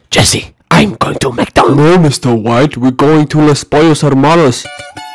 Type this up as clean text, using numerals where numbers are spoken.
Jesse, I'm going to McDonald's. No, Mr. White, we're going to Los Pollos Hermanos.